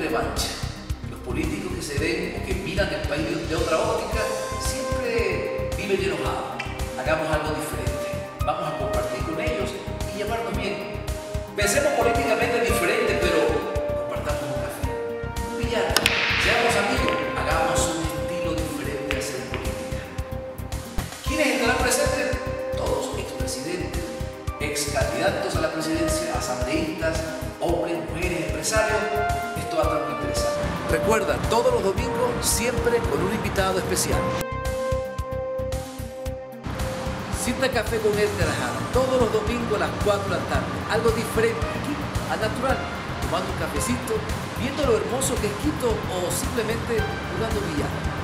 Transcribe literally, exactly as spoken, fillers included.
revancha. Los políticos que se ven o que miran el país de otra óptica siempre viven enojados. Hagamos algo diferente. Vamos a compartir con ellos y llevarnos bien. Pensemos políticamente diferente, pero compartamos un café, un billar, seamos amigos, hagamos un estilo diferente de hacer política. ¿Quiénes estarán presentes? Todos, expresidentes, ex candidatos a la presidencia, asambleístas, hombres, mujeres, empresarios. Esto va a estar muy interesante. Recuerda, todos los domingos siempre con un invitado especial. Cita Café con Edgar Jara, todos los domingos a las cuatro de la tarde. Algo diferente aquí, al natural, tomando un cafecito, viendo lo hermoso que es Quito o simplemente jugando billar.